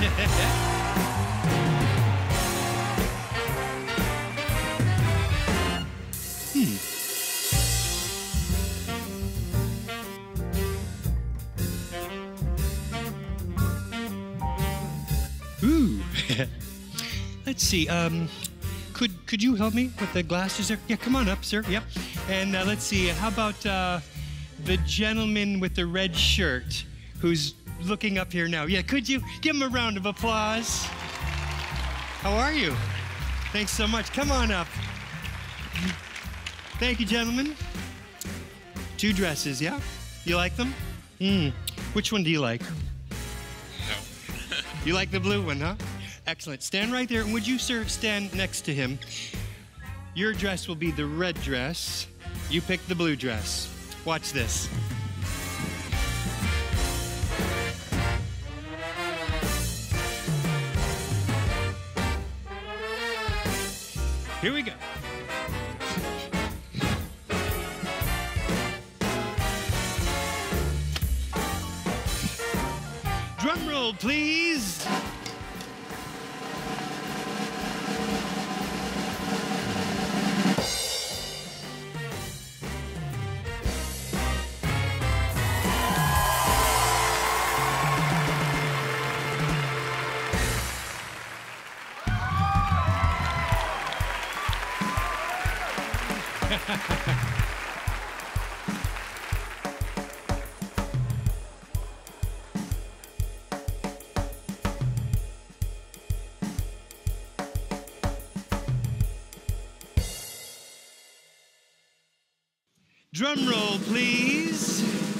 Ooh. Let's see. Could you help me with the glasses there? Yeah, come on up, sir. Yep. And let's see. How about the gentleman with the red shirt who's looking up here now? Yeah, could you give him a round of applause? How are you? Thanks so much. Come on up. Thank you, gentlemen. 2 dresses, yeah? You like them? Which one do you like? No. You like the blue one, huh? Excellent. Stand right there. And would you, sir, stand next to him? Your dress will be the red dress. You pick the blue dress. Watch this. Here we go. Drum roll, please. Drum roll, please.